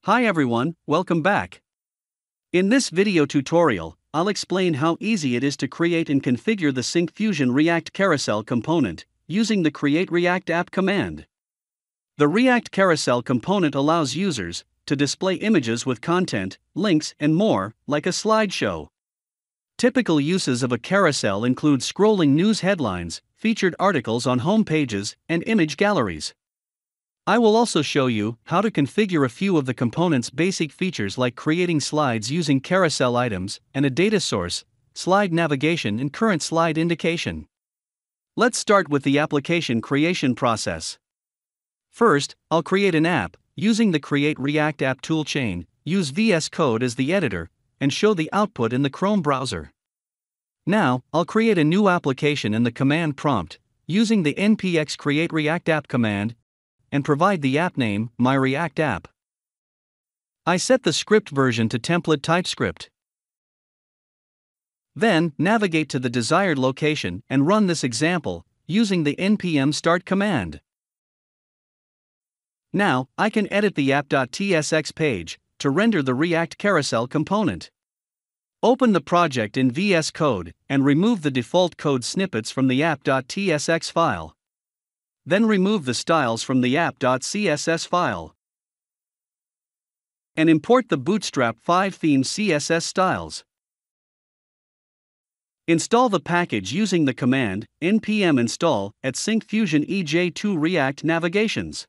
Hi everyone, welcome back. In this video tutorial, I'll explain how easy it is to create and configure the Syncfusion React Carousel component, using the Create React App command. The React Carousel component allows users to display images with content, links, and more, like a slideshow. Typical uses of a carousel include scrolling news headlines, featured articles on home pages, and image galleries. I will also show you how to configure a few of the component's basic features like creating slides using carousel items and a data source, slide navigation and current slide indication. Let's start with the application creation process. First, I'll create an app, using the Create React App toolchain, use VS Code as the editor, and show the output in the Chrome browser. Now, I'll create a new application in the command prompt, using the npx create react app command, and provide the app name, My React App. I set the script version to template TypeScript. Then, navigate to the desired location and run this example, using the npm start command. Now, I can edit the app.tsx page to render the React Carousel component. Open the project in VS Code and remove the default code snippets from the app.tsx file. Then remove the styles from the app.css file. And import the Bootstrap 5 theme CSS styles. Install the package using the command npm install at Syncfusion EJ2 React Navigations.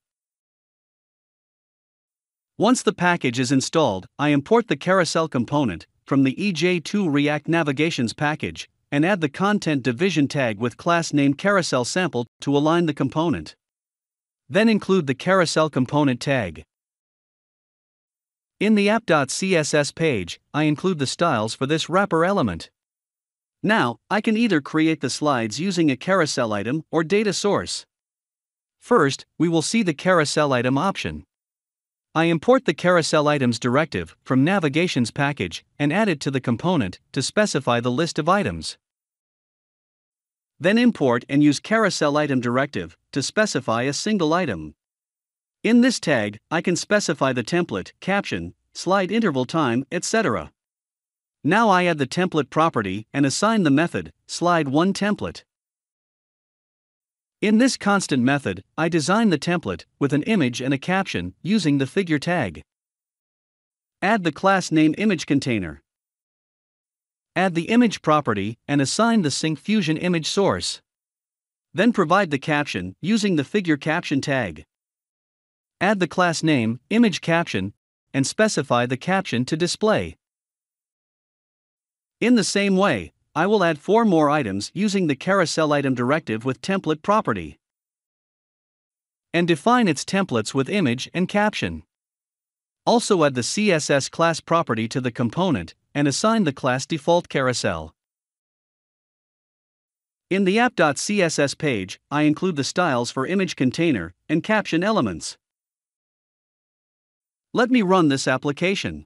Once the package is installed, I import the carousel component from the EJ2 React Navigations package and add the content division tag with class name carousel sample to align the component. Then include the carousel component tag. In the app.css page, I include the styles for this wrapper element. Now, I can either create the slides using a carousel item or data source. First, we will see the carousel item option. I import the carousel items directive from Navigations package and add it to the component to specify the list of items. Then import and use carousel item directive to specify a single item. In this tag, I can specify the template, caption, slide interval time, etc. Now I add the template property and assign the method, slide1template. In this constant method, I design the template with an image and a caption using the figure tag. Add the class name image container. Add the image property and assign the Syncfusion image source. Then provide the caption using the figure caption tag. Add the class name image caption and specify the caption to display. In the same way, I will add 4 more items using the carousel item directive with template property. And define its templates with image and caption. Also add the CSS class property to the component and assign the class default carousel. In the app.css page, I include the styles for image container and caption elements. Let me run this application.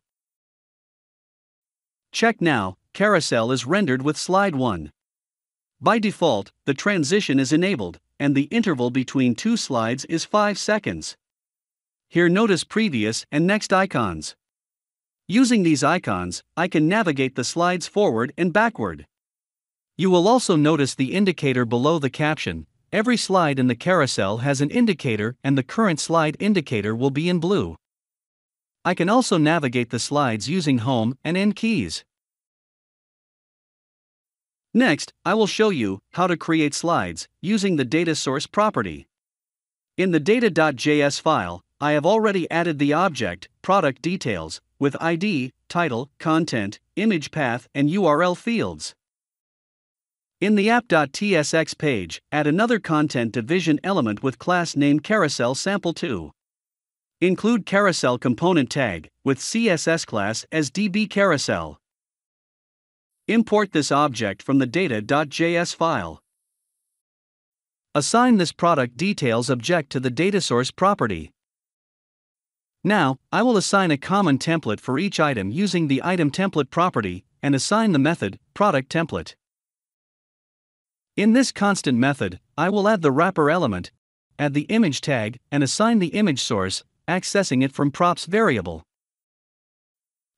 Check now. Carousel is rendered with slide 1. By default, the transition is enabled, and the interval between 2 slides is 5 seconds. Here notice previous and next icons. Using these icons, I can navigate the slides forward and backward. You will also notice the indicator below the caption. Every slide in the carousel has an indicator and the current slide indicator will be in blue. I can also navigate the slides using Home and End keys. Next, I will show you how to create slides using the data source property. In the data.js file, I have already added the object, product details, with ID, title, content, image path, and URL fields. In the app.tsx page, add another content division element with class name carousel sample2. Include carousel component tag with CSS class as dbCarousel. Import this object from the data.js file. Assign this product details object to the data source property. Now, I will assign a common template for each item using the item template property and assign the method product template. In this constant method, I will add the wrapper element, add the image tag, and assign the image source, accessing it from props variable.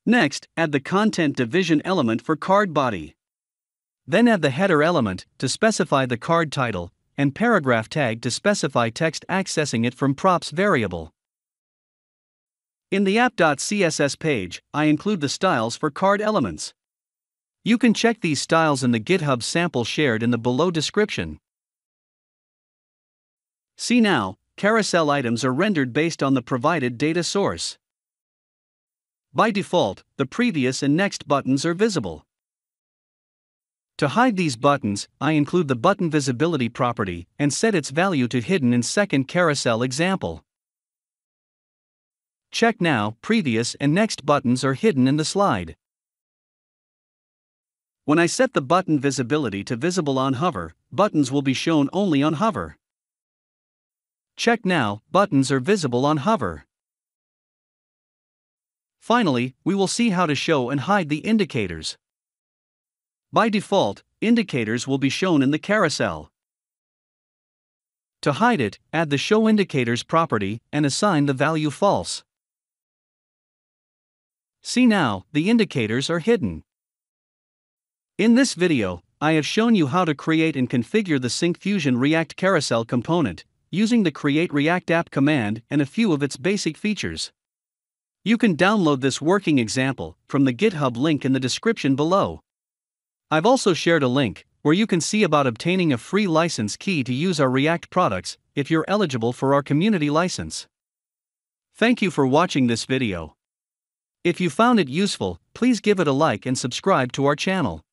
Next, add the content division element for card body. Then add the header element to specify the card title, and paragraph tag to specify text accessing it from props variable. In the app.css page, I include the styles for card elements. You can check these styles in the GitHub sample shared in the below description. See now, carousel items are rendered based on the provided data source. By default, the previous and next buttons are visible. To hide these buttons, I include the button visibility property and set its value to hidden in second carousel example. Check now, previous and next buttons are hidden in the slide. When I set the button visibility to visible on hover, buttons will be shown only on hover. Check now, buttons are visible on hover. Finally, we will see how to show and hide the indicators. By default, indicators will be shown in the carousel. To hide it, add the Show Indicators property and assign the value false. See now, the indicators are hidden. In this video, I have shown you how to create and configure the Syncfusion React Carousel component, using the Create React App command and a few of its basic features. You can download this working example from the GitHub link in the description below. I've also shared a link where you can see about obtaining a free license key to use our React products if you're eligible for our community license. Thank you for watching this video. If you found it useful, please give it a like and subscribe to our channel.